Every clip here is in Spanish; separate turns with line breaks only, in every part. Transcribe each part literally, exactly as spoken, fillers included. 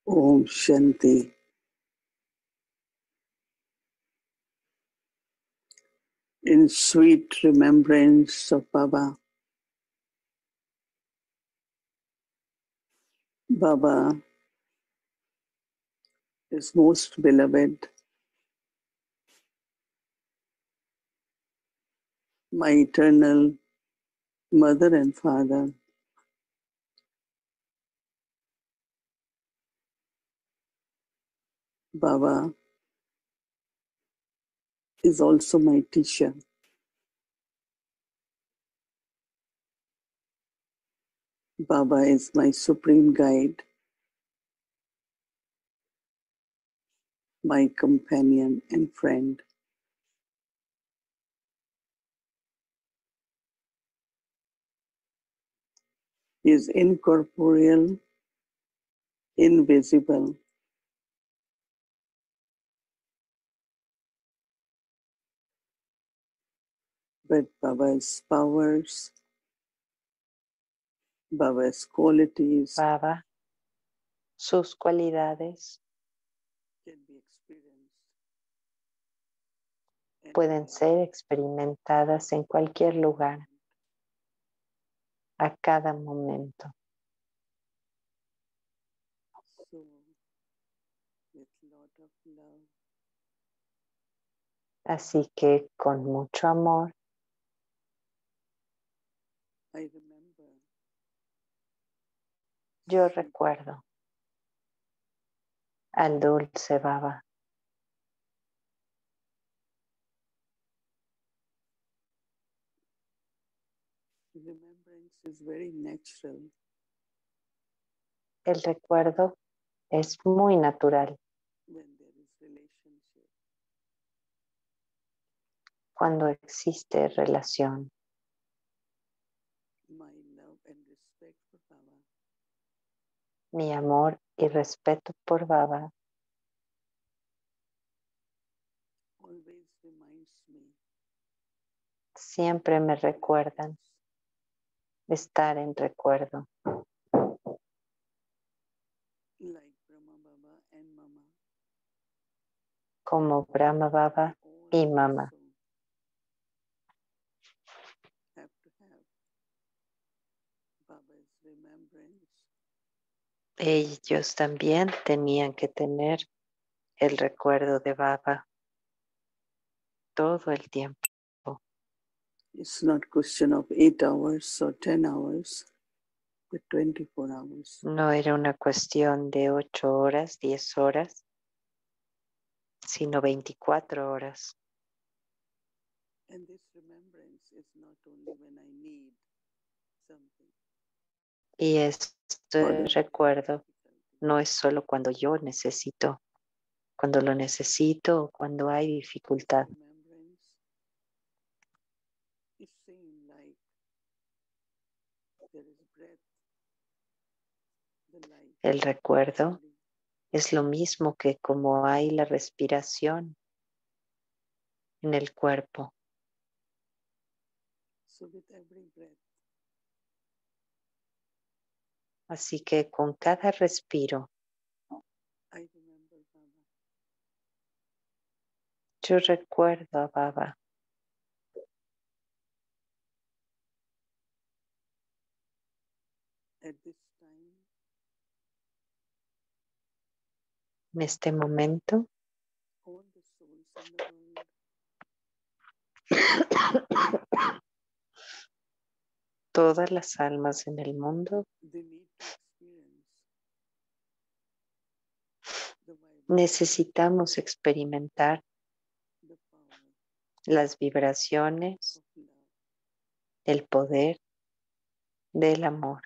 Om Shanti. In sweet remembrance of Baba. Baba is most beloved, my eternal mother and father. Baba is also my teacher. Baba is my supreme guide, my companion and friend. He is incorporeal, invisible, but Baba's powers, Baba's qualities
Baba, sus cualidades
can be experienced
pueden ser experimentadas en cualquier lugar, a cada momento.
So, with lot of love,
Así que con mucho amor,
I remember
yo recuerdo al dulce Baba.
remembrance is very natural.
El recuerdo es muy natural
When there is relationship,
cuando existe relación.
my love and respect for Baba
Mi amor y respeto por Baba
always reminds me
siempre me recuerdan estar en recuerdo.
like Brahma Baba and Mama.
Como Brahma Baba
They
y
all
Mama.
also have to have Baba's remembrance
Ellos también tenían que tener el recuerdo de Baba todo el tiempo.
It's not question of eight hours or ten hours, but twenty-four hours.
No era una cuestión de ocho horas, diez horas, sino veinticuatro horas.
And this remembrance is not only when I need something.
Y este recuerdo
Difficulty.
no es solo cuando yo necesito, cuando lo necesito o cuando hay dificultad.
Remembrance is same like there is breath, the life.
El recuerdo es lo mismo que como hay la respiración en el cuerpo.
So with every breath,
Así que con cada respiro,
I remember Baba.
yo recuerdo a Baba.
At this time,
En este momento,
all the souls in the world
todas las almas en el mundo
they need to experience the vibration,
necesitamos experimentar
the power
las vibraciones,
of love.
el poder del amor.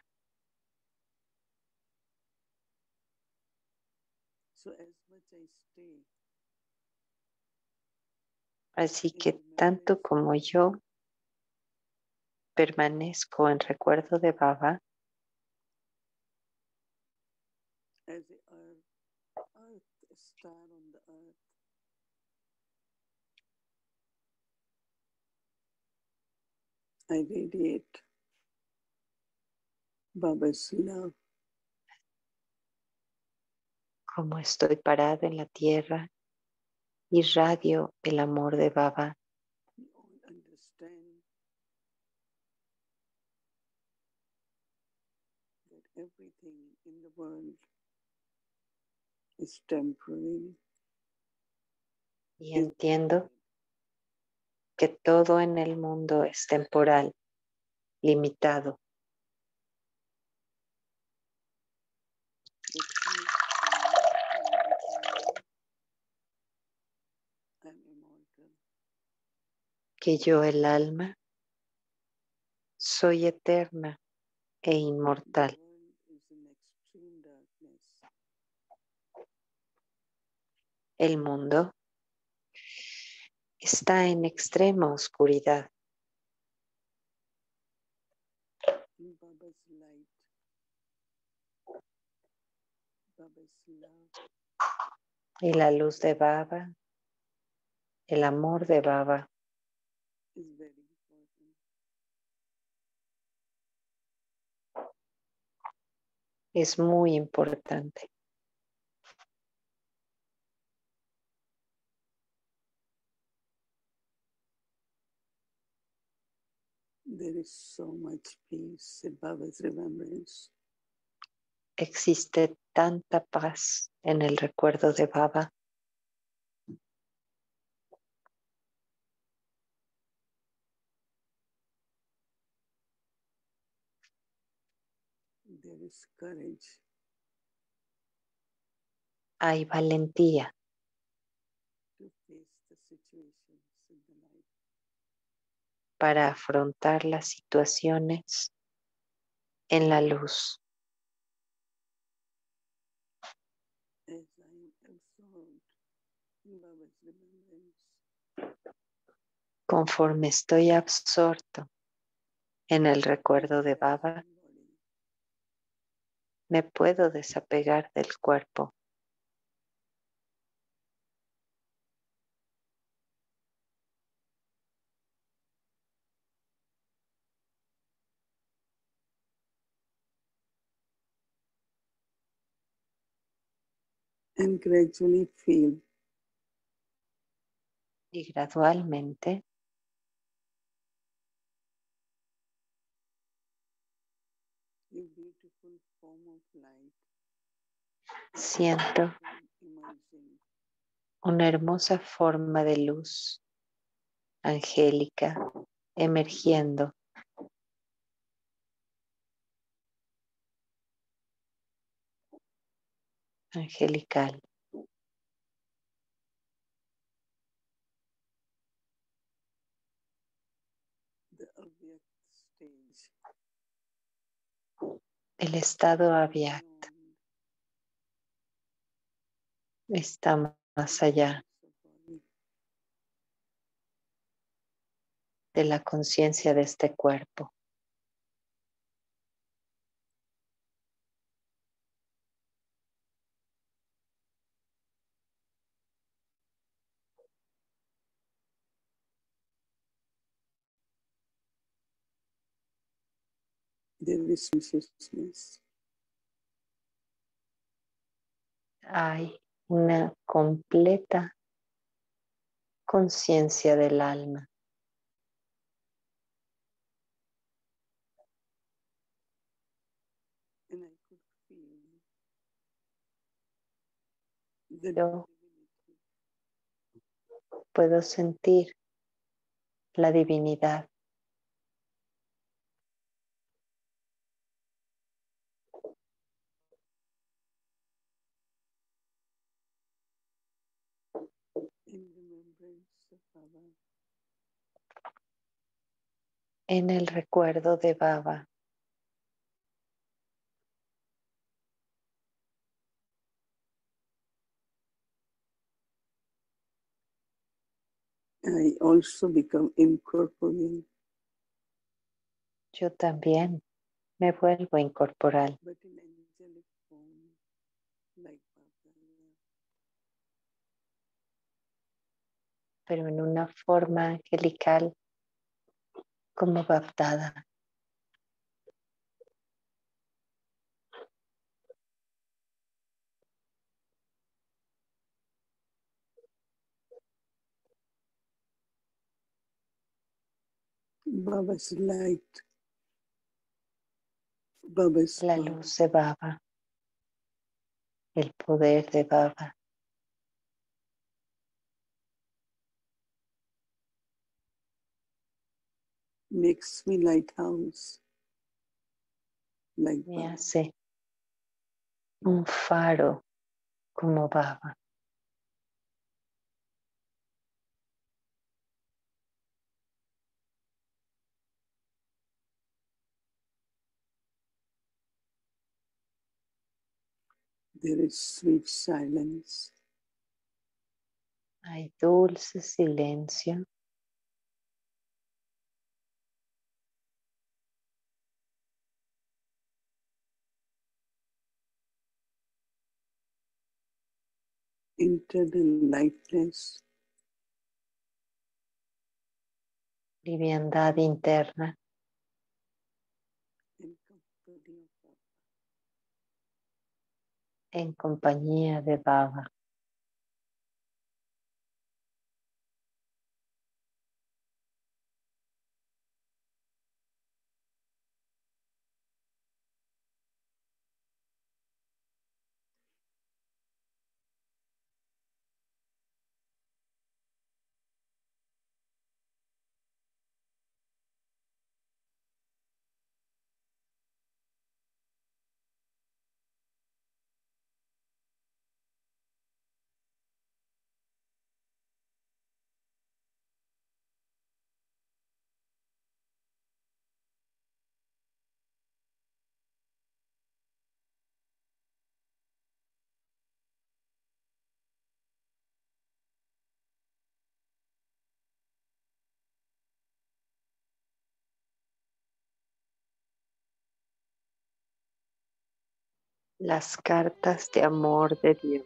So as much I stay
Así
in
que tanto
remembrance,
como yo permanezco en recuerdo de Baba,
as the earth, earth, a star on the earth, I radiate Baba's love.
Como estoy parado en la tierra, irradio el amor de Baba.
We all understand that everything in the world is temporary.
Y entiendo que todo en el mundo es temporal, limitado.
That I, my eternal and immortal.
Que yo, el alma, soy eterna e
The
inmortal.
world is in extreme darkness.
El mundo está en extrema oscuridad.
In Baba's light, Baba's love,
Y la luz de Baba, el amor de Baba,
is very important.
es muy importante.
There is so much peace in Baba's remembrance.
Existe tanta paz en el recuerdo de Baba.
There is courage.
Hay valentía
To face the situations in the life.
para afrontar las situaciones en la luz.
As I am absorbed in Baba's remembrance,
Conforme estoy absorto en el recuerdo de Baba,
body,
me puedo desapegar del cuerpo.
and gradually feel
Y gradualmente
a beautiful form of light
siento
emerging
una hermosa forma de luz angélica emergiendo. Angelical.
the Avyakt stage.
El estado Avyakt
Beyond
está más allá
the body.
de la conciencia de este cuerpo.
There is consciousness.
Hay una completa conciencia del alma.
And I could feel the
Yo
divinity
puedo sentir la divinidad
in remembrance of Baba.
en el recuerdo de Baba.
I also become incorporeal,
Yo también me vuelvo incorporal,
but in angelic form, like Baba.
pero en una forma angelical como Baptada.
Baba's light. Baba's
La
power.
luz de Baba, el poder de Baba.
Makes me lighthouse. Like
Me
Baba.
hace un faro como Baba.
There is sweet silence.
Hay dulce silencio.
Internal lightness.
Liviandad interna.
In company of Baba.
En compañía de Baba. Las cartas de amor de Dios.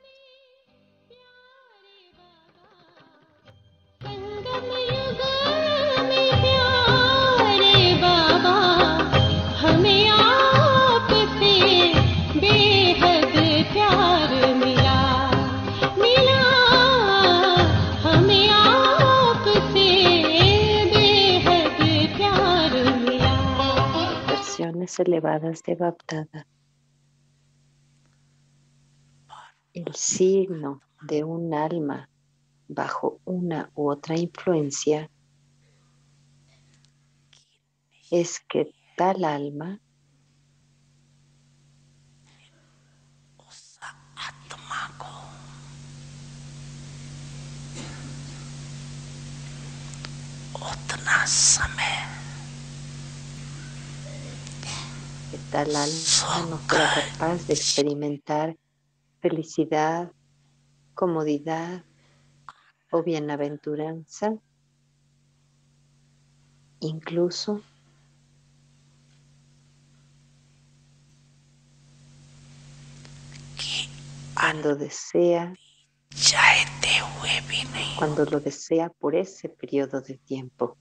Versiones elevadas de Baptada. El signo de un alma bajo una u otra influencia es que tal alma que tal alma no será capaz de experimentar felicidad, comodidad o bienaventuranza, incluso cuando desea, cuando lo desea por ese periodo de tiempo.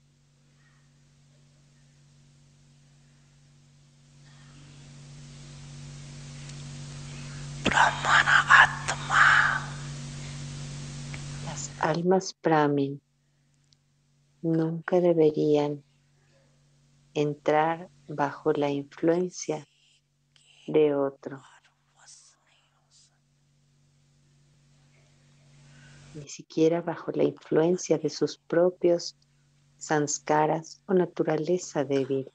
Las almas Brahmin nunca deberían entrar bajo la influencia de otro, ni siquiera bajo la influencia de sus propios sanskaras o naturaleza débil.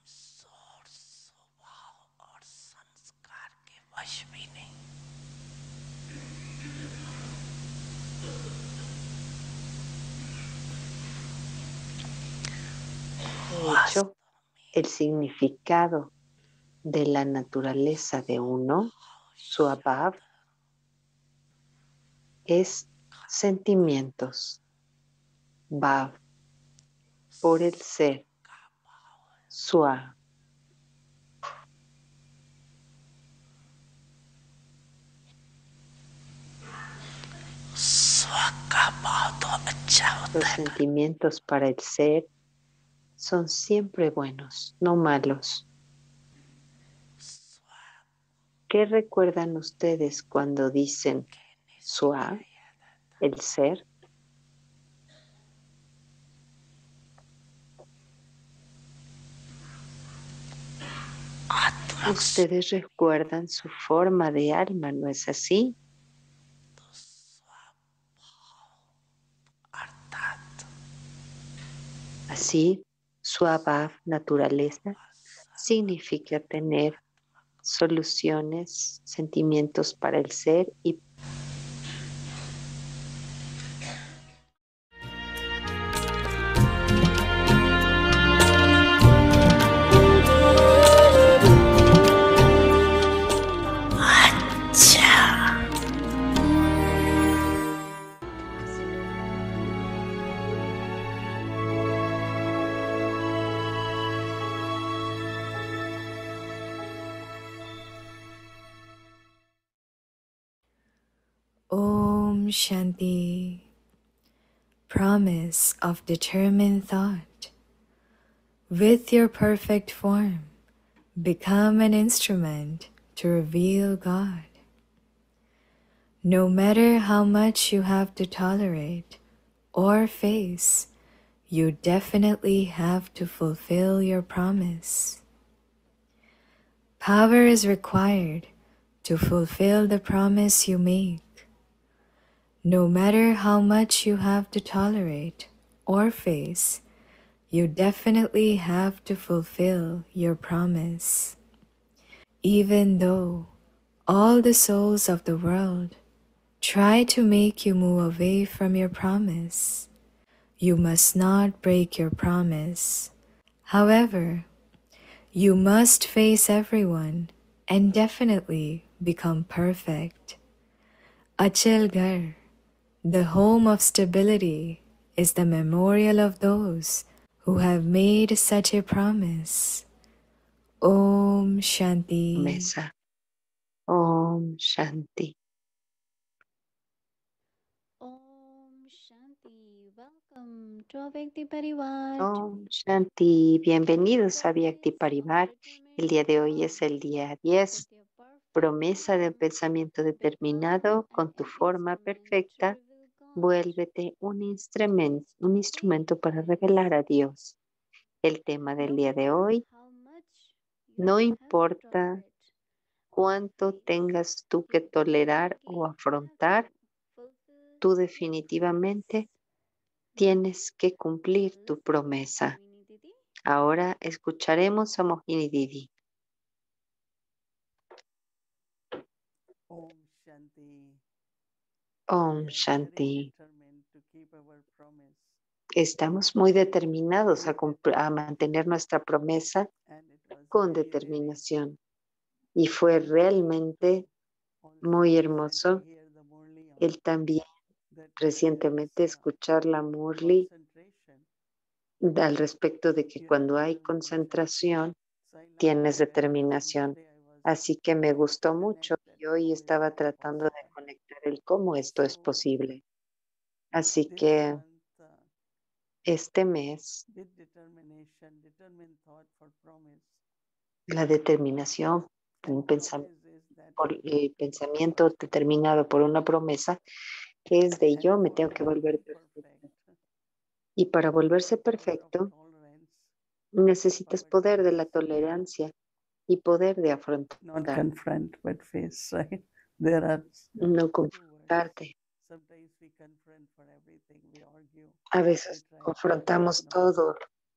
De hecho, el significado de la naturaleza de uno, su abhav, es sentimientos, bhav, por el ser, swa. Los sentimientos para el ser son siempre buenos, no malos. ¿Qué recuerdan ustedes cuando dicen swa, el ser? Ustedes recuerdan su forma de alma, ¿no es así? Así, Swabhav, naturaleza, significa tener soluciones, sentimientos para el ser y
Om Shanti. Promise of determined thought. With your perfect form, become an instrument to reveal God. No matter how much you have to tolerate or face, you definitely have to fulfill your promise. Power is required to fulfill the promise you make. No matter how much you have to tolerate or face, you definitely have to fulfill your promise. Even though all the souls of the world try to make you move away from your promise, you must not break your promise. However, you must face everyone and definitely become perfect. Achalgarh, the home of stability, is the memorial of those who have made such a promise. Om Shanti.
mesa. Om Shanti.
Om Shanti. Welcome to Avyakti Parivar.
Om Shanti. Bienvenidos a Avyakti Parivar. El día de hoy es el día diez. Promesa de pensamiento determinado con tu forma perfecta. Vuélvete un instrumento, un instrumento para revelar a Dios. El tema del día de hoy, no importa cuánto tengas tú que tolerar o afrontar, tú definitivamente tienes que cumplir tu promesa. Ahora escucharemos a Mohini Didi.
Om Shanti.
Om Shanti. Estamos muy determinados a, a mantener nuestra promesa con determinación. Y fue realmente muy hermoso el también recientemente escuchar la Murli al respecto de que cuando hay concentración tienes determinación. Así que me gustó mucho y hoy estaba tratando de conectar el cómo esto es posible. Así que este mes la determinación, un pensamiento, por el pensamiento determinado por una promesa, es de yo me tengo que volver perfecto. Y para volverse perfecto, necesitas poder de la tolerancia y poder de afrontar.
Not confront, but face, right? There are
No confrontarte.
sometimes we confront for everything, we argue.
A veces
we try to
confrontamos
no.
todo.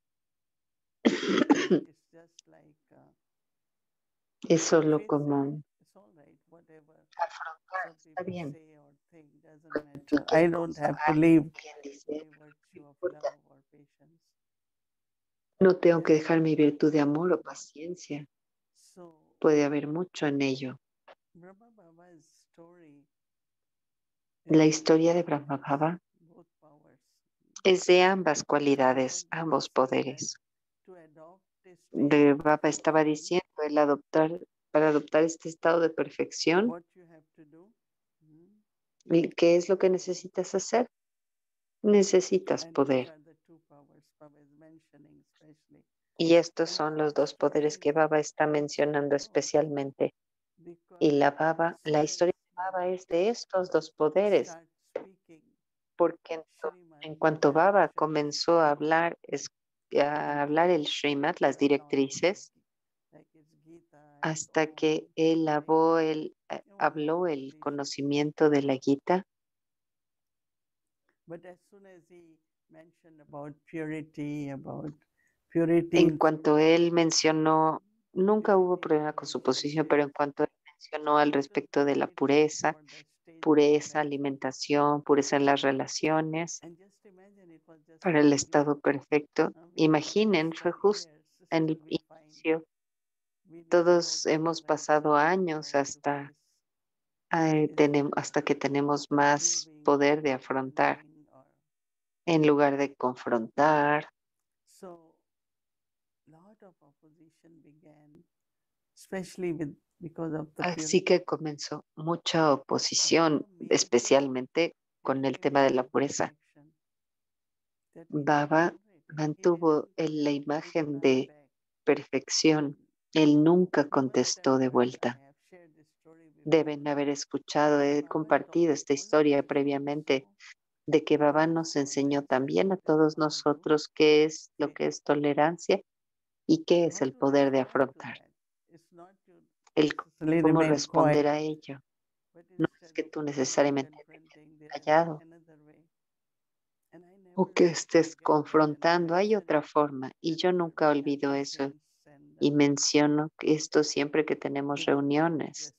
It's just like uh,
Es solo
face
como
it. It's all right, whatever
afrontar,
some
está
people
bien.
say or think doesn't matter.
Cualquier
I don't
cosa,
have to live
alguien dice,
by
no
virtue of
importa.
love or patience.
No tengo que dejar mi virtud de amor o paciencia.
So
Puede haber mucho en ello.
Brahma Baba's story
La
is
historia de Brahma Baba
both powers.
es de ambas cualidades,
What
ambos
Baba says
poderes.
that to adopt a
De
state of
Baba estaba
perfection,
diciendo el adoptar, para adoptar este estado de perfección,
what you have to do, hmm,
¿qué es lo que necesitas hacer? Necesitas
and these
poder.
are the two powers Baba is mentioning especially.
Y estos
And
son
Baba
los dos poderes que
says,
Baba está mencionando especialmente.
because
Y la
it
Baba, la
says
historia de
when
Baba es de estos dos poderes,
start speaking
porque en, to-
Srimad
en cuanto Baba
directions,
comenzó a hablar, es- a hablar el Srimad, las directrices,
like it's Gita
hasta que él habló el, eh, habló el conocimiento de la Gita.
But as soon as he mentioned about purity, about purity
En
in
cuanto él mencionó, nunca hubo problema con su posición, pero en cuanto él mencionó al respecto de la pureza, pureza, alimentación, pureza en las relaciones,
and just imagine it was just
para
the
el estado
beginning.
perfecto.
Uh, we know
Imaginen,
almost
fue
twenty
justo
years,
en
still
el
we find
inicio.
we need more
Todos hemos
tolerance
pasado
and more
años
power to
hasta,
face
eh,
instead
tenem-
of
hasta que tenemos más
proving
poder de
or
afrontar
condemning or
en lugar de confrontar.
so lot of opposition began, especially with because of the
Así
purity.
que comenzó mucha oposición,
Baba made
especialmente con el tema de la pureza. Baba mantuvo en la imagen de perfección. Él nunca contestó de vuelta. Deben haber escuchado, he compartido esta historia previamente, de que Baba nos enseñó también a todos nosotros qué es lo que es tolerancia y qué es el poder de afrontar, el cómo responder a ello. No es que tú necesariamente te quedes callado o que estés confrontando, hay otra forma y yo nunca olvido eso y menciono esto siempre que tenemos reuniones.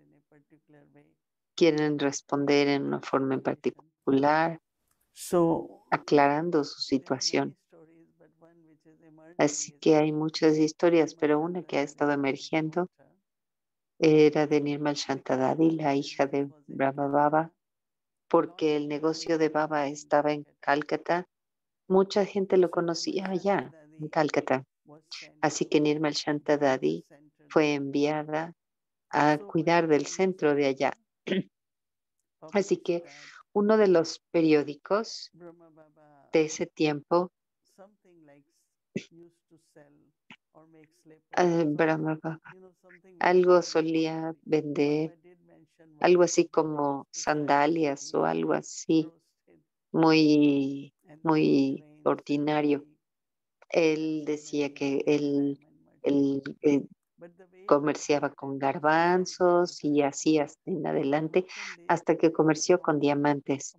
Quieren responder en una forma en particular,
So
aclarando su situación. Así que hay muchas historias, pero una que ha estado emergiendo era de Nirmal Shantadadi, la hija de Brahma Baba, porque el negocio de Baba estaba en Calcuta. Mucha gente lo conocía allá, en Calcuta. Así que Nirmal Shantadadi fue enviada a cuidar del centro de allá. Así que uno de los periódicos de ese tiempo, eh, Brahma Baba, algo solía vender, algo así como sandalias o algo así, muy, muy ordinario. Él decía que él, él, eh, comerciaba con garbanzos y así hasta en adelante, hasta que comerció con diamantes.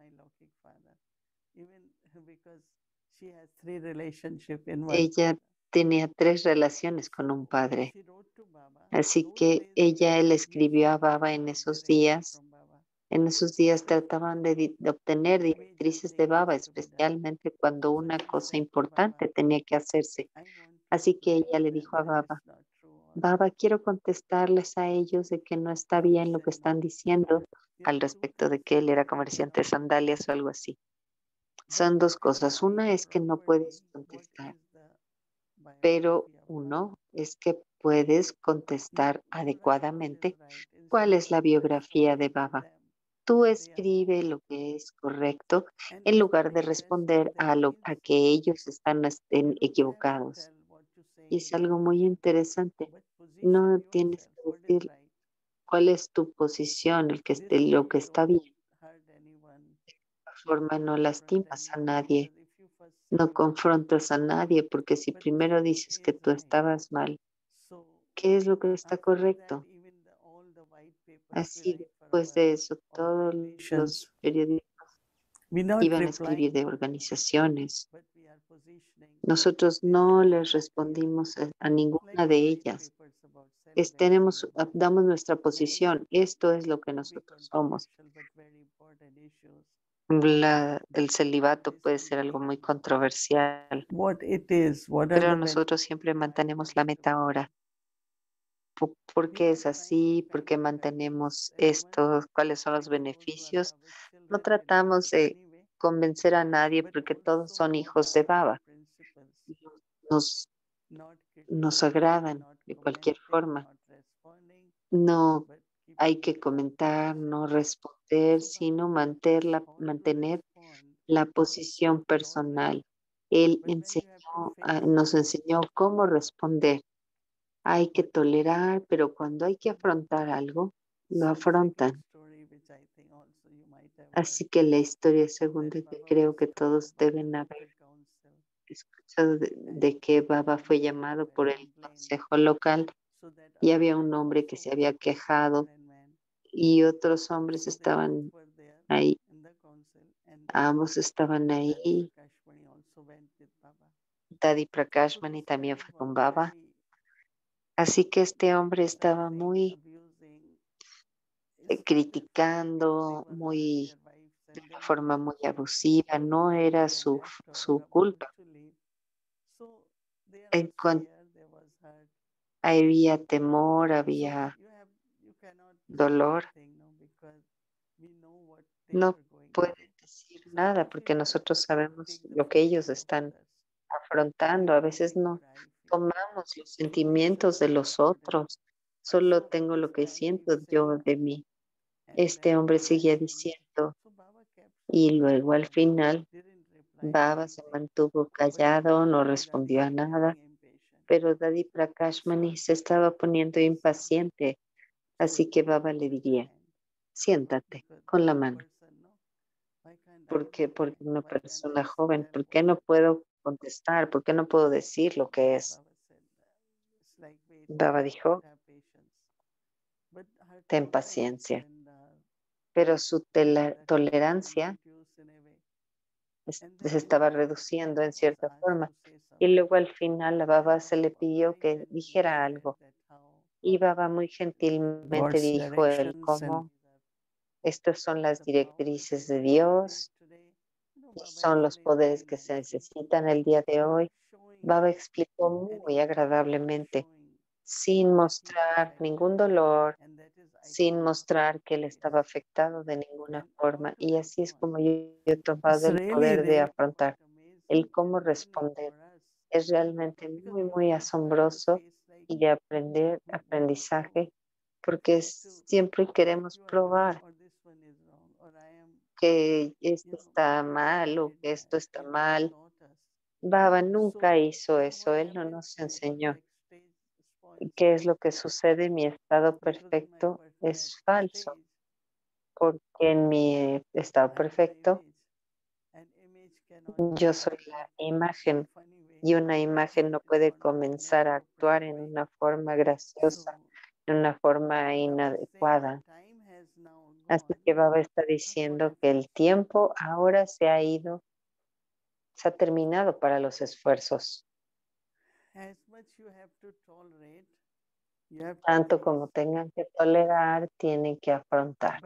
Ella tenía tres relaciones con un padre, así que ella le escribió a Baba en esos días. En esos días trataban de, di- de obtener directrices de Baba, especialmente cuando una cosa importante tenía que hacerse. Así que ella le dijo a Baba, Baba, quiero contestarles a ellos de que no está bien lo que están diciendo al respecto de que él era comerciante de sandalias o algo así. Son dos cosas. Una es que no puedes contestar, pero uno es que puedes contestar adecuadamente cuál es la biografía de Baba. Tú escribe lo que es correcto en lugar de responder a lo a que ellos están estén equivocados. Y es algo muy interesante. No tienes que decir cuál es tu posición, el que esté, lo que está bien. De esta forma no lastimas a nadie, no confrontas a nadie, porque si primero dices que tú estabas mal, ¿qué es lo que está correcto? Así después de eso, todos los periodistas iban a escribir de organizaciones. Nosotros no les respondimos a, a ninguna de ellas. Es- tenemos, damos nuestra posición. Esto es lo que nosotros somos. La- el celibato puede ser algo muy controversial,
what it is, what are
pero
the
nosotros siempre mantenemos la meta ahora. Po- ¿Por qué es así? ¿Por qué mantenemos esto? ¿Cuáles son los beneficios? No tratamos de convencer a nadie porque todos son hijos de Baba. Nos, nos agradan de cualquier forma. No hay que comentar, no responder, sino mantener la, mantener la posición personal. Él enseñó, ah, nos enseñó cómo responder. Hay que tolerar, pero cuando hay que afrontar algo, lo afrontan. Así que la historia segunda que creo que todos deben haber escuchado de, de que Baba fue llamado por el consejo local y había un hombre que se había quejado y otros hombres estaban ahí, ambos estaban ahí. Dadi Prakashmani también fue con Baba. Así que este hombre estaba muy eh, criticando, muy de una forma muy abusiva, no era su, su culpa. En cuanto había temor, había dolor, no pueden decir nada porque nosotros sabemos lo que ellos están afrontando. A veces no tomamos los sentimientos de los otros, solo tengo lo que siento yo de mí. Este hombre seguía diciendo y luego al final Baba se mantuvo callado, no respondió a nada, pero Dadi Prakashmani se estaba poniendo impaciente, así que Baba le diría, siéntate con la mano. ¿Por qué? Porque una persona joven, ¿por qué no puedo contestar? ¿Por qué no puedo decir lo que es? Baba dijo, ten paciencia, pero su tela- tolerancia es- se estaba reduciendo en cierta forma. Y luego al final a Baba se le pidió que dijera algo. Y Baba muy gentilmente
God's
dijo él
directions and
cómo estas son las directrices de Dios y son los poderes que se necesitan el día de hoy. Baba explicó muy agradablemente, sin mostrar ningún dolor, sin mostrar que él estaba afectado de ninguna forma. Y así es como yo, yo he tomado
it's
el
really,
poder de
really
afrontar, el cómo responder. Es realmente muy, muy asombroso y de aprender, aprendizaje, porque es- siempre queremos probar que esto está mal o que esto está mal. Baba nunca hizo eso, él no nos enseñó. ¿Y qué es lo que sucede? Mi estado perfecto es falso, porque en mi estado perfecto yo soy la imagen y una imagen no puede comenzar a actuar en una forma graciosa, en una forma inadecuada. Así que Baba está diciendo que el tiempo ahora se ha ido, se ha terminado para los esfuerzos. Tanto como tengan que tolerar, tienen que afrontar.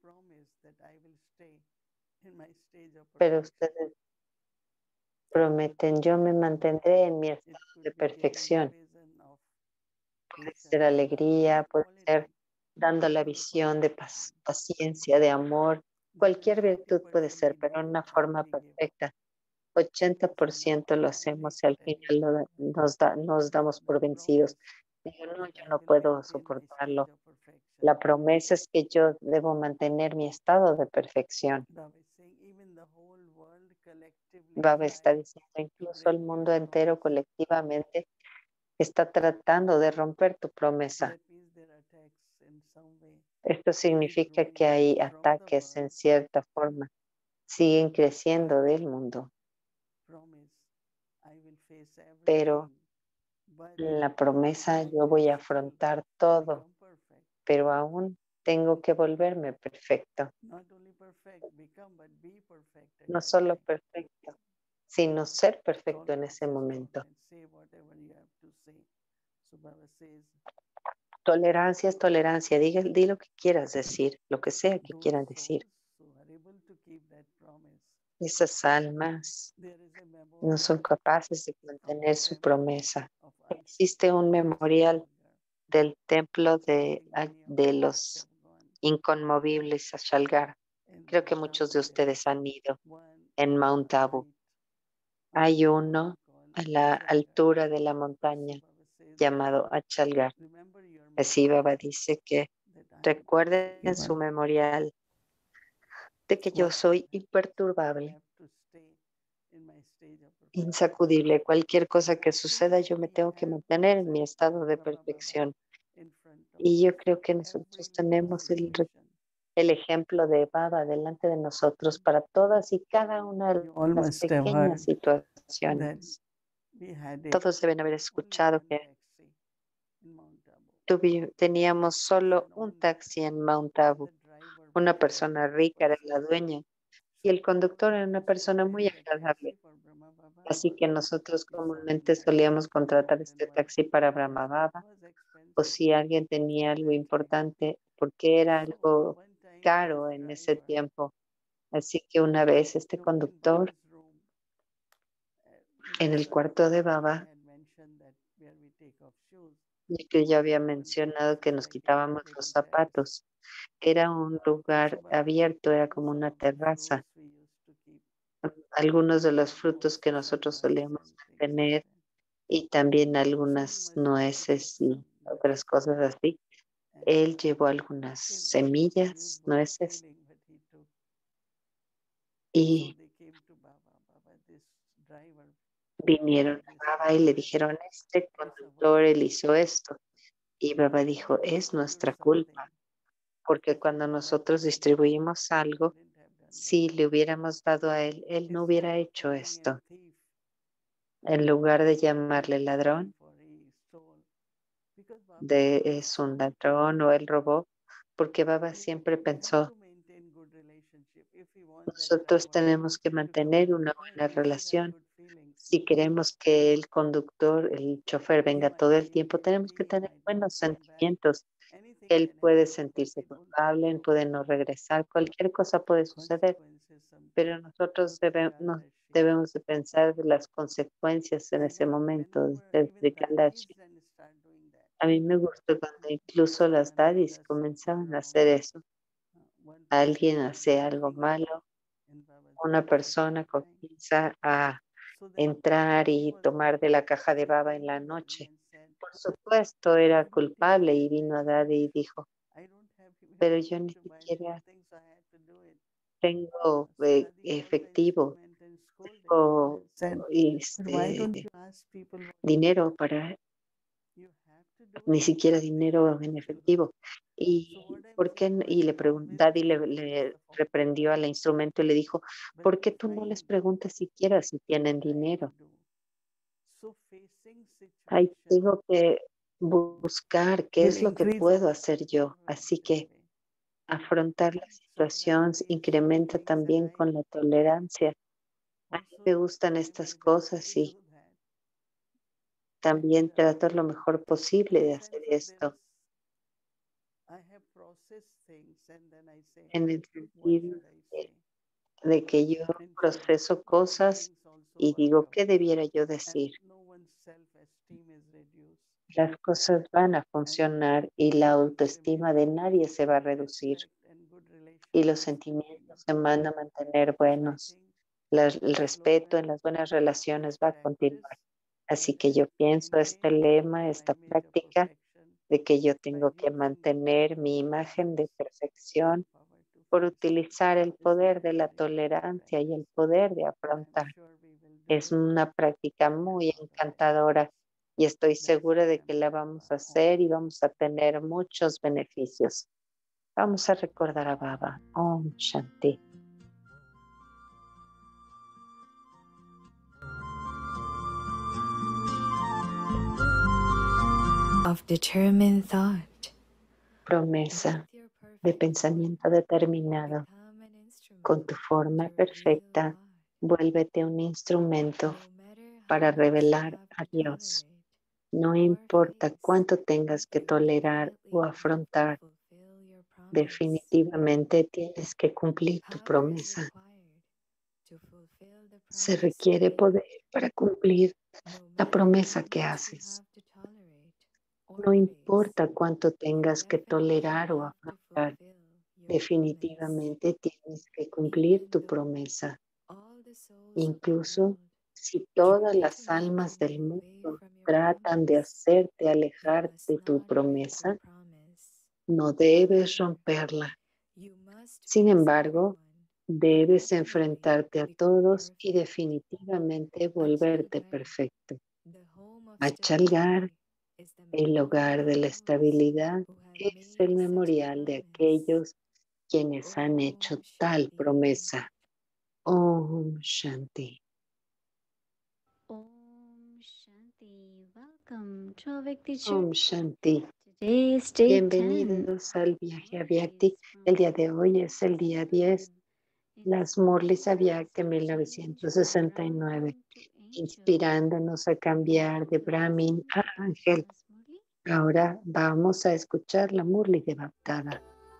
Pero ustedes prometen, yo me mantendré en mi estado de perfección. Puede ser alegría, puede ser dando la visión de paz, paciencia, de amor. Cualquier virtud puede ser, pero en una forma perfecta. ochenta por ciento lo hacemos y al final lo da- nos, da- nos damos por vencidos. Digo, no, yo no puedo soportarlo. La promesa es que yo debo mantener mi estado de perfección. Baba está diciendo, incluso el mundo entero colectivamente está tratando de romper tu promesa. Esto significa que hay ataques en cierta forma. Siguen creciendo del mundo. Pero en la promesa yo voy a afrontar todo, pero aún tengo que volverme perfecto. No solo perfecto, sino ser perfecto en ese momento. Tolerancia es tolerancia. Diga, di lo que quieras decir, lo que sea que quieran decir. Esas almas no son capaces de mantener su promesa. Existe un memorial del templo de, de los inconmovibles a Shalgar. Creo que muchos de ustedes han ido en Mount Abu. Hay uno a la altura de la montaña llamado Achalgar. Así Baba dice que recuerden su memorial de que yo soy imperturbable, insacudible. Cualquier cosa que suceda, yo me tengo que mantener en mi estado de perfección. Y yo creo que nosotros tenemos el, el ejemplo de Baba delante de nosotros para todas y cada una de
You all
las
must have
pequeñas
heard that
situaciones.
we had a
Todos deben haber
only
escuchado
one
que
taxi in Mount Abu.
tuvi- teníamos solo un taxi en Mount Abu. Una persona rica era la dueña y el conductor era una persona muy agradable. Así que nosotros comúnmente solíamos contratar este taxi para Brahmababa o si alguien tenía algo importante, porque era algo caro en ese tiempo. Así que una vez este conductor en el cuarto de Baba, y que yo había mencionado que nos quitábamos los zapatos, era un lugar abierto, era como una terraza. Algunos de los frutos que nosotros solíamos tener y también algunas nueces y otras cosas así. Él llevó algunas semillas, nueces y vinieron a Baba y le dijeron, este conductor, él hizo esto. Y Baba dijo, es nuestra culpa, porque cuando nosotros distribuimos algo, si le hubiéramos dado a él, él no hubiera hecho esto. En lugar de llamarle ladrón, de es un ladrón o él robó, porque Baba siempre pensó, nosotros tenemos que mantener una buena relación. Si queremos que el conductor, el chofer venga todo el tiempo, tenemos que tener buenos sentimientos. Él puede sentirse culpable, él puede no regresar, cualquier cosa puede suceder, pero nosotros debe- nos debemos de pensar de las consecuencias en ese momento, de, de Kalashi. A mí me gustó cuando incluso las daddies comenzaban a hacer eso. Alguien hace algo malo, una persona comienza a entrar y tomar de la caja de baba en la noche. Por supuesto, era culpable y vino a Daddy y dijo, pero yo ni siquiera tengo eh, efectivo o este, dinero para, ni siquiera dinero en efectivo. ¿Y por qué? n- Y le pregun- Daddy le, le reprendió al instrumento y le dijo, ¿por qué tú no les preguntas siquiera si tienen dinero? Ahí tengo que buscar qué es lo que puedo hacer yo. Así que afrontar la situación incrementa también con la tolerancia. A mí me gustan estas cosas y también trato lo mejor posible de hacer esto en el sentido de, de que yo proceso cosas y digo, ¿qué debiera yo decir? Las cosas van a funcionar y la autoestima de nadie se va a reducir y los sentimientos se van a mantener buenos. La- el respeto en las buenas relaciones va a continuar. Así que yo pienso este lema, esta práctica de que yo tengo que mantener mi imagen de perfección por utilizar el poder de la tolerancia y el poder de afrontar. Es una práctica muy encantadora y estoy segura de que la vamos a hacer y vamos a tener muchos beneficios. Vamos a recordar a Baba. Om Shanti.
Of determined thought.
Promesa de pensamiento determinado. Con tu forma perfecta, vuélvete un instrumento para revelar a Dios. No importa cuánto tengas que tolerar o afrontar, definitivamente tienes que cumplir tu promesa. Se requiere poder para cumplir la promesa que haces. No importa cuánto tengas que tolerar o afrontar, definitivamente tienes que cumplir tu promesa. Incluso si todas las almas del mundo tratan de hacerte alejar de tu promesa, no debes romperla. Sin embargo, debes enfrentarte a todos y definitivamente volverte perfecto. Achalgar, el hogar de la estabilidad, es el memorial de aquellos quienes han hecho tal promesa. Om Shanti.
Om Shanti. Welcome to Avikti
Om
Church.
Shanti.
Today is day ten.
Bienvenidos al viaje a Vyakti. El día de hoy es el día diez. Las Murlis a Vyakti mil novecientos sesenta y nueve, inspirándonos a cambiar de Brahmin a Ángel. Ahora vamos a escuchar la Murli de Baptada.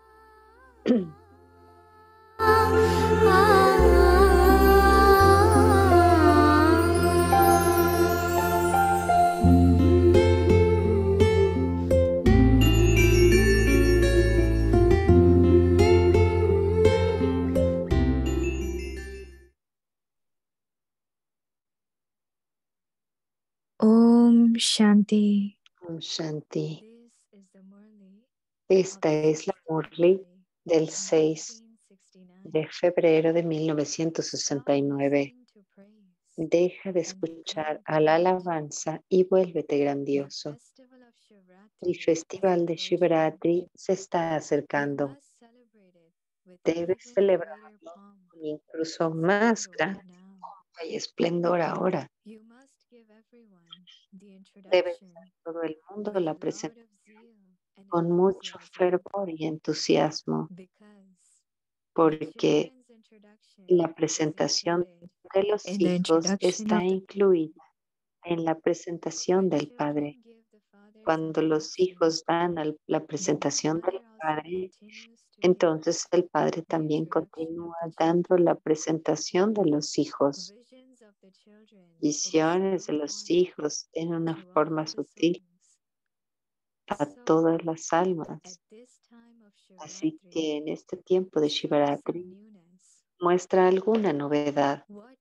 Om Shanti.
Om Shanti.
This is the Murli
Esta
of
es la Murli del seis de febrero de mil novecientos sesenta y nueve. Deja de escuchar a la alabanza y vuélvete grandioso. El festival de Shivratri se está acercando. Debes celebrarlo con incluso más grande pompa y esplendor ahora. Debes dar a todo el mundo la presentación con mucho fervor y entusiasmo, porque la presentación de los
in the
hijos
introduction
está
of the
incluida en la presentación del Padre. Cuando los hijos dan al- la presentación del Padre, entonces el Padre también continúa dando la presentación de los hijos. Visiones de los hijos en una forma sutil a todas las almas. Así que en este tiempo de Shivaratri, muestra alguna novedad.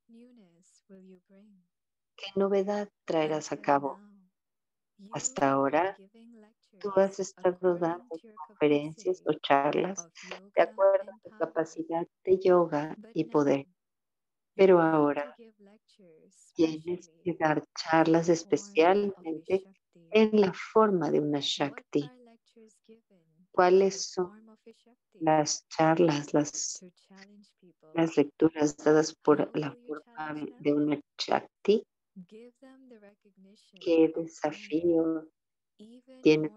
¿Qué novedad traerás a cabo? Hasta ahora, tú has estado dando conferencias o charlas de acuerdo a tu capacidad de yoga y poder. Pero ahora tienes que dar charlas especialmente en la forma de una Shakti. ¿Cuáles son las charlas, las, las lecturas dadas por la forma de una Shakti? ¿Qué desafío tienes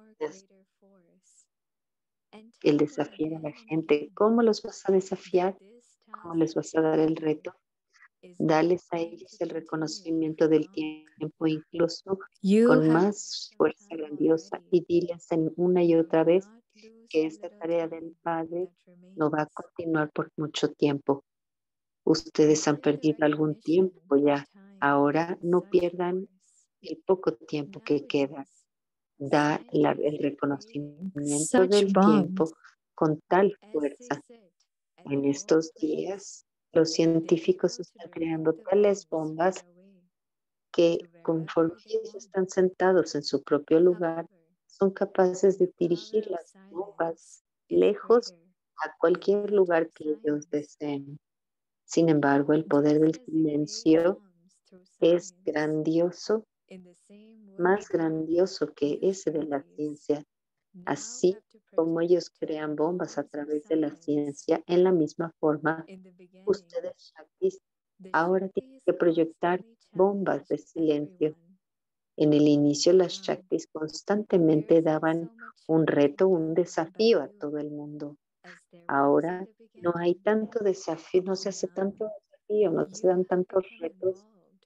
el desafiar a la gente? ¿Cómo los vas a desafiar? ¿Cómo les vas a dar el reto? Dales a ellos el reconocimiento del tiempo, incluso
You
con
have
más fuerza grandiosa, y diles en una y otra vez que esta tarea del Padre no va a continuar por mucho tiempo. Ustedes han perdido algún tiempo ya. Ahora no pierdan el poco tiempo que queda. Da la- el reconocimiento
such
del
bombs.
tiempo con tal fuerza. En estos días, los científicos están creando tales bombas que conforme ellos están sentados en su propio lugar, son capaces de dirigir las bombas lejos a cualquier lugar que ellos deseen. Sin embargo, el poder del silencio es grandioso, más grandioso que ese de la ciencia. Así como ellos crean bombas a través de la ciencia, en la misma forma, ustedes Shaktis ahora tienen que proyectar bombas de silencio. En el inicio, las Shaktis constantemente daban un reto, un desafío a todo el mundo. Ahora no hay tanto desafío, no se hace tanto desafío, no se dan tantos retos,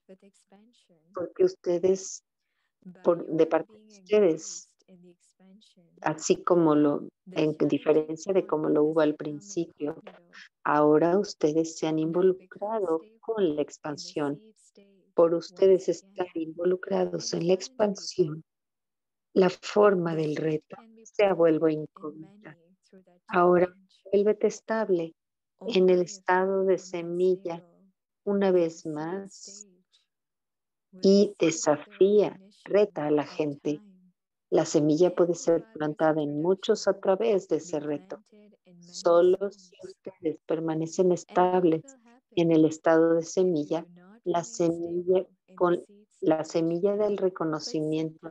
porque ustedes, por, de parte de ustedes, así como lo, en diferencia de como lo hubo al principio, ahora ustedes se han involucrado con la expansión. Por ustedes estar involucrados en la expansión, la forma del reto se ha vuelto incógnita. Ahora, vuélvete estable en el estado de semilla una vez más y desafía, reta a la gente. La semilla puede ser plantada en muchos a través de ese reto. Solo si ustedes permanecen estables en el estado de semilla, la semilla con la semilla del reconocimiento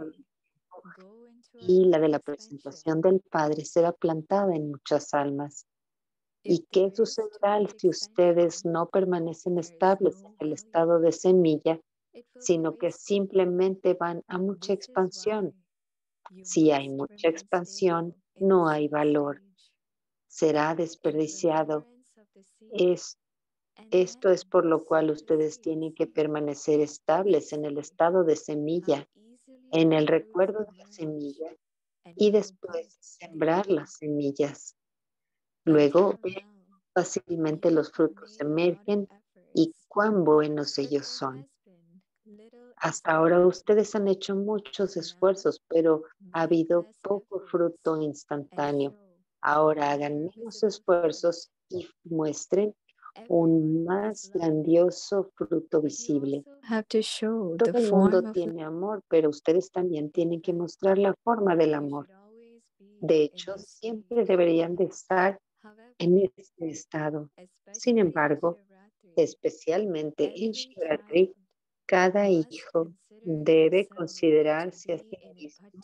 y la de la presentación del Padre será plantada en muchas almas. ¿Y qué sucederá si ustedes no permanecen estables en el estado de semilla, sino que simplemente van a mucha expansión? Si hay mucha expansión, no hay valor. Será desperdiciado. Es, esto es por lo cual ustedes tienen que permanecer estables en el estado de semilla, en el recuerdo de la semilla, y después sembrar las semillas. Luego ver fácilmente los frutos emergen y cuán buenos ellos son. Hasta ahora ustedes han hecho muchos esfuerzos, pero ha habido poco fruto instantáneo. Ahora hagan menos esfuerzos y muestren un más grandioso fruto visible.
Have to show the
Todo el
form
mundo
of
tiene amor, pero ustedes también tienen que mostrar la forma del amor. De hecho, siempre deberían de estar en este estado. Sin embargo, especialmente en Shivratri, cada hijo debe considerarse a sí mismo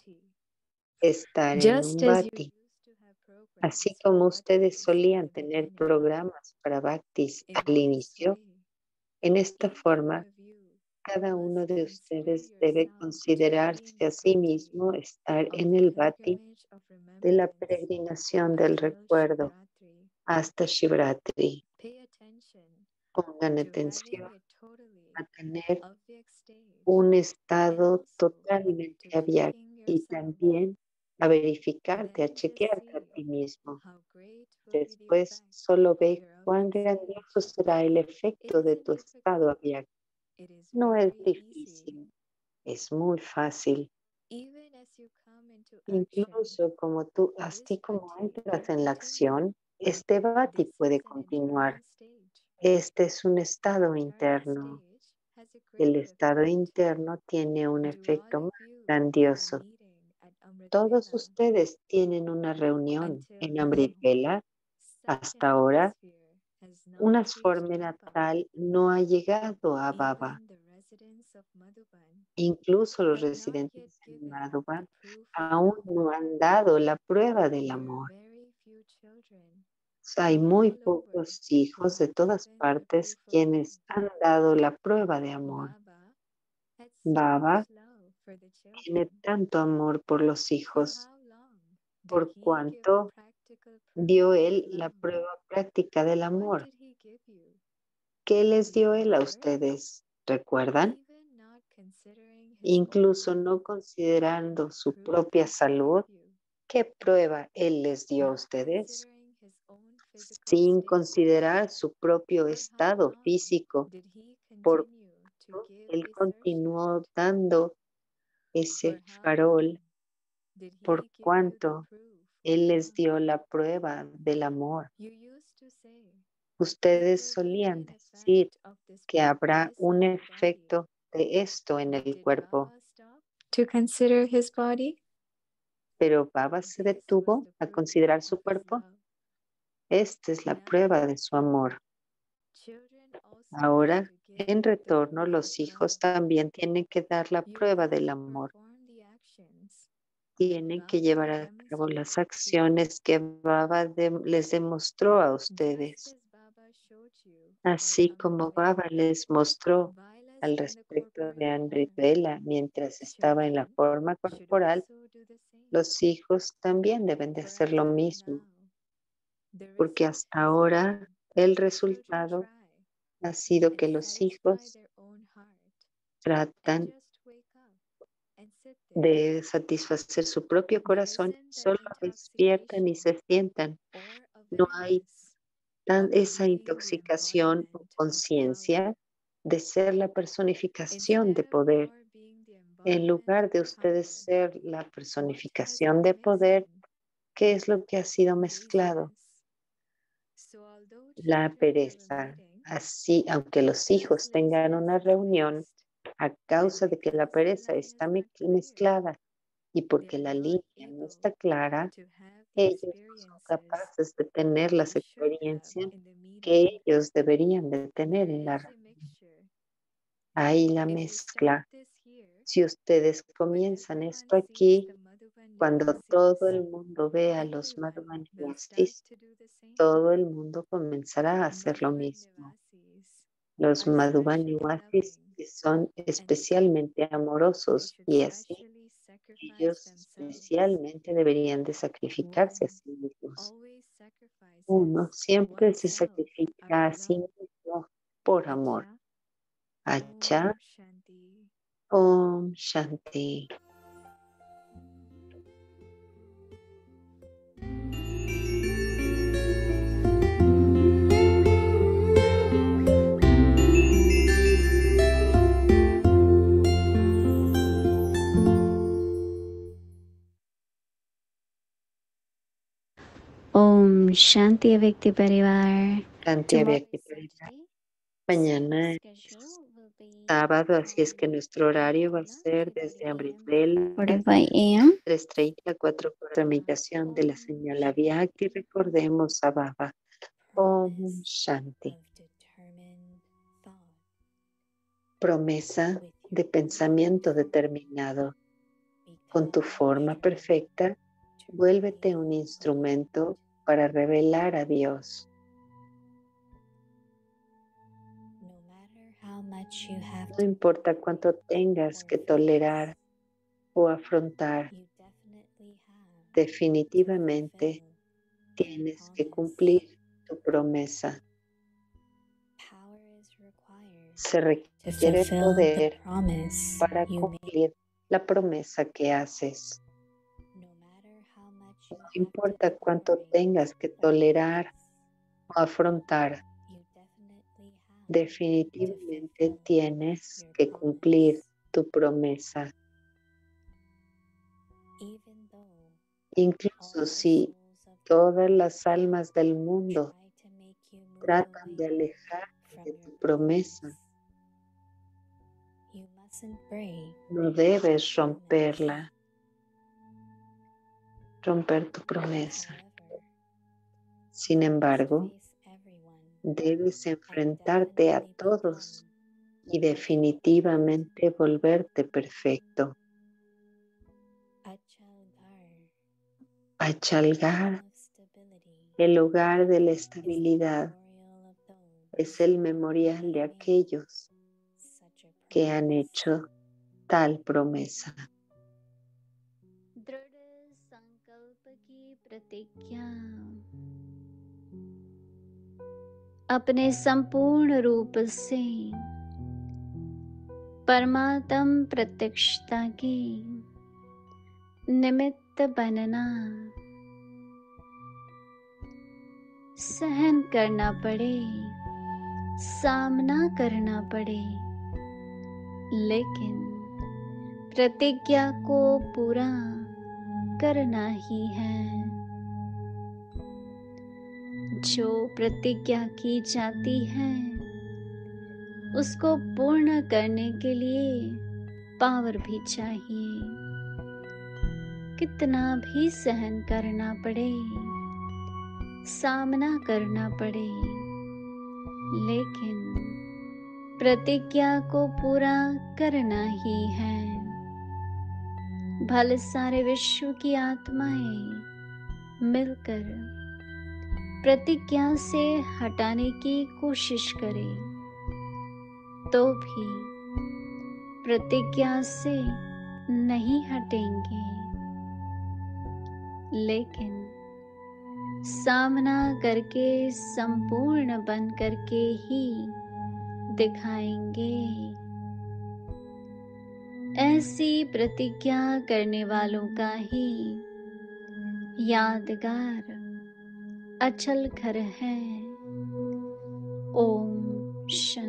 estar en
just
un
as you
bhakti,
used to have programs
así
for
como ustedes
bhaktis in
solían
the
tener
beginning.
programas para bhaktis
In
al
this
inicio.
way,
En esta
each
forma,
one of you
cada uno
must
de
consider
ustedes debe
yourself to
considerarse
be in
a
the
sí
bhakti
mismo estar
of
en
the
el bhakti
pilgrimage of
de la
remembrance
peregrinación del
until
recuerdo
Shivratri.
hasta Shivratri.
Pay attention
Pongan
to
atención
having it totally
a tener
obvious stage
un
and
estado
also
totalmente
to
abierto
checking
y
yourself.
también a verificarte, a
Then just
chequearte a
see
ti mismo.
how great will be the
Después
effect
solo
of
ve
your
cuán
obvious
grandioso
stage.
será el
It
efecto de
isn't
tu estado
difficult.
abierto.
It is
No es
very easy.
difícil, es muy fácil.
Even as you come into action,
Incluso como tú,
this
así como
bhakti
entras
can
en la
continue.
acción, este bhakti
This
puede
is an
continuar.
internal stage.
Este es un
The
estado
internal
interno.
stage has a
El
greater
estado
effect.
interno tiene un
Do
efecto
all
más
of you have a
grandioso.
meeting at Amrit
Todos
Vela?
ustedes tienen una reunión
Until
en
now,
Amrit Vela.
such an
Hasta ahora,
atmosphere has not
una
reached
forma
Baba.
natal no ha llegado a Baba.
Even the residents of Madhuban
Incluso los
have not yet
residentes en
given the
Madhuban
proof of
aún
love.
no han dado la prueba del
There are
amor.
very few children
Hay
from
muy
all over
pocos
who
hijos de
have
todas
given the
partes
proof of
quienes
love.
han dado la prueba de amor.
Baba had so
Baba
much love for the
tiene
children.
tanto amor por los
For
hijos,
how long did
por
he give
cuanto
practical proof
dio
of
él la
love?
prueba práctica del
What
amor.
did he give you?
¿Qué les
Do you
dio él a
remember?
ustedes? ¿Recuerdan?
Even not considering his own
Incluso
health,
no considerando
what
su
proof
propia
did he
salud,
give you?
¿qué prueba él les dio a
Not
ustedes?
considering his own physical
Sin
state,
considerar su propio
for how
estado
long
físico.
did he
Por
continue to
tanto,
give
él
the
continuó
searchlight?
dando
For
ese
how
farol.
long did
Por
he give you the
cuanto
proof
él
of
les
love?
dio la prueba del amor.
You used to say that
Ustedes
there would be
solían
an
decir
effect of this
que habrá
practice
un
in the body.
efecto de esto en
But
el
did
cuerpo.
Baba stop to consider his body?
Pero Baba se
This was
detuvo
the
a
proof
considerar
of
su
his
cuerpo.
love.
Esta es la
Now,
prueba de su amor.
children also
Ahora,
have to give
en
the
retorno,
proof of
los hijos
love.
también tienen que dar la
You
prueba
have
del
to
amor.
perform the actions
Tienen que
Baba
llevar a cabo las
demonstrated to you.
acciones que Baba de- les demostró a
Just
ustedes.
as Baba showed you about
Así
Amrit
como
Vela,
Baba les mostró
while
al
in the
respecto de
corporeal
Amrit
form,
Vela mientras estaba en la
children
forma
should
corporal,
also do the same.
los hijos también deben de
For
hacer lo
until
mismo,
now, the
porque
result
hasta
has
ahora
been
el
that children
resultado
try
ha sido
and
que los
satisfy
hijos
their own heart and
tratan
just wake up and sit there.
de satisfacer su propio
There
corazón,
isn't that
solo despiertan y
intoxication
se sientan.
or
No hay
awareness
tan,
of
esa
being the
intoxicación o
embodiment of
conciencia
power.
de ser la personificación de
Instead of
poder.
your being the
En
embodiment
lugar
of
de
power,
ustedes ser la
what has
personificación
been
de poder,
missing?
¿qué es lo que ha sido mezclado?
Laziness. So although
La
children have a
pereza.
meeting,
Así, aunque los hijos
because
tengan
laziness
una
is
reunión,
mixed
a
and
causa de que la
because the
pereza
line
está
is
me-
not clear,
mezclada y
they
porque
are
la
not
línea no
able
está clara,
to have the
ellos no son
experiences
capaces de
that
tener
they
las
should have
experiencias
in the
que
meeting.
ellos deberían de tener en
There
la
is a
reunión.
mixture.
Ahí la
If you
mezcla.
start this here,
Si ustedes
when
comienzan
everyone
esto
sees
aquí,
the Madhuban
cuando
Nivasis,
todo el mundo vea a los
everyone
Madhuban
will start
Nivasis,
to do the same.
todo el mundo comenzará a hacer lo
Madhuban
mismo.
Nivasis
Los
are
Madhuban
especially
Nivasis
loving
que son
and kind.
especialmente
They
amorosos
should
y así
specially
ellos especialmente deberían de sacrificarse a sí mismos. Uno siempre se sacrifica a sí mismo por amor. Acha, Om Shanti.
Om Shanti Avyakti Parivar.
Shanti Avyakti Parivar. Mañana es sábado, así es que nuestro horario va a ser desde Amritbel,
forty-five a m
tres treinta a cuatro por tramitación de la señal Avyakti. Recordemos a Baba. Om Shanti. Promesa de pensamiento determinado. Con tu forma perfecta, vuélvete un instrumento para revelar a Dios. No importa cuánto tengas que tolerar o afrontar, definitivamente tienes que cumplir tu promesa. Se requiere poder para cumplir la promesa que haces. No importa cuánto tengas que tolerar o afrontar, definitivamente tienes que cumplir tu promesa. Incluso si todas las almas del mundo tratan de alejarte de tu promesa, no debes romperla, romper tu promesa. Sin embargo, debes enfrentarte a todos y definitivamente volverte perfecto. Achalgar, el hogar de la estabilidad, es el memorial de aquellos que han hecho tal promesa.
अपने संपूर्ण रूप से परमात्म प्रत्यक्षता की निमित्त बनना, सहन करना पड़े, सामना करना पड़े, लेकिन प्रतिज्ञा को पूरा करना ही है। जो प्रतिज्ञा की जाती है उसको पूर्ण करने के लिए पावर भी चाहिए। कितना भी सहन करना पड़े, सामना करना पड़े, लेकिन प्रतिज्ञा को पूरा करना ही है। भले सारे विश्व की आत्माएं मिलकर प्रतिज्ञा से हटाने की कोशिश करें, तो भी प्रतिज्ञा से नहीं हटेंगे, लेकिन सामना करके संपूर्ण बन करके ही दिखाएंगे। ऐसी प्रतिज्ञा करने वालों का ही यादगार अचल घर है। ओम शांति।